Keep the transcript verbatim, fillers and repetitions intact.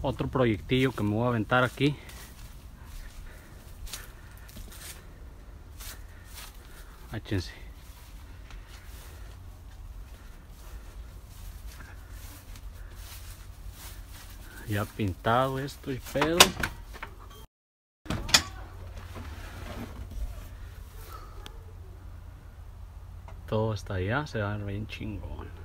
otro proyectillo que me voy a aventar aquí. Échense. Ya pintado esto y pedo. Todo está allá, se va a ver bien chingón.